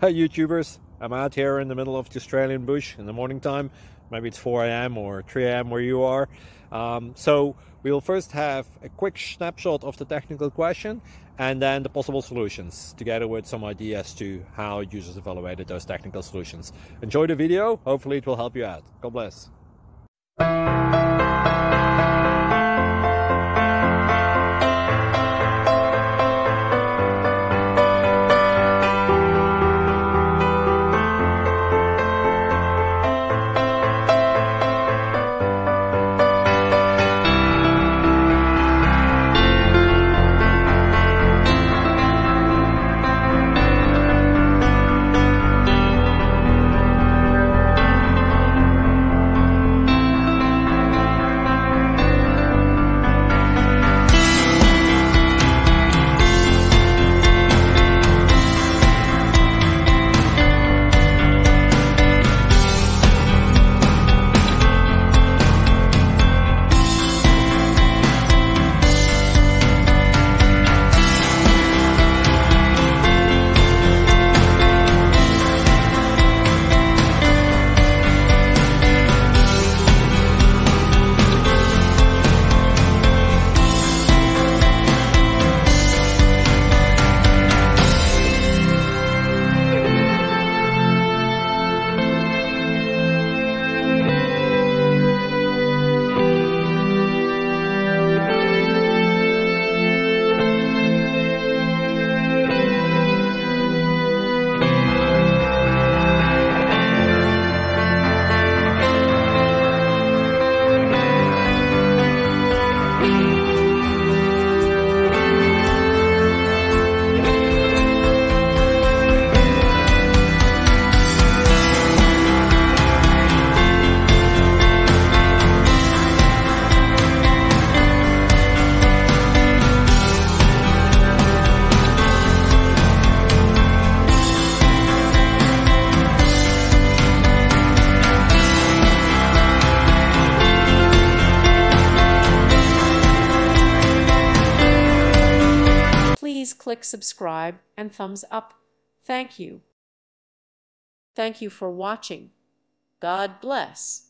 Hi YouTubers, I'm out here in the middle of the Australian bush in the morning time. Maybe it's 4 a.m. or 3 a.m. where you are. So we'll first have a quick snapshot of the technical question and then the possible solutions, together with some ideas to how users evaluated those technical solutions. Enjoy the video, hopefully it will help you out. God bless. Please click subscribe and thumbs up. Thank you. Thank you for watching. God bless.